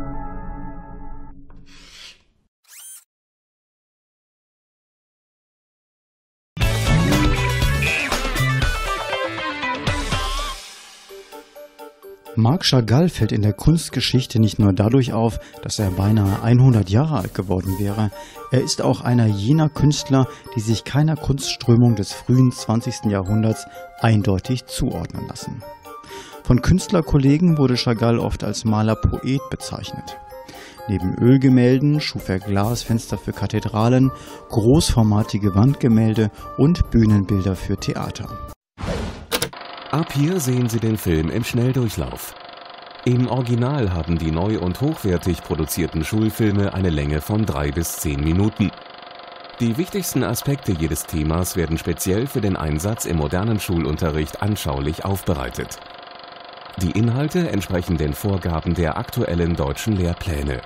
Marc Chagall fällt in der Kunstgeschichte nicht nur dadurch auf, dass er beinahe 100 Jahre alt geworden wäre. Er ist auch einer jener Künstler, die sich keiner Kunstströmung des frühen 20. Jahrhunderts eindeutig zuordnen lassen. Von Künstlerkollegen wurde Chagall oft als Maler-Poet bezeichnet. Neben Ölgemälden schuf er Glasfenster für Kathedralen, großformatige Wandgemälde und Bühnenbilder für Theater. Ab hier sehen Sie den Film im Schnelldurchlauf. Im Original haben die neu und hochwertig produzierten Schulfilme eine Länge von 3 bis 10 Minuten. Die wichtigsten Aspekte jedes Themas werden speziell für den Einsatz im modernen Schulunterricht anschaulich aufbereitet. Die Inhalte entsprechen den Vorgaben der aktuellen deutschen Lehrpläne.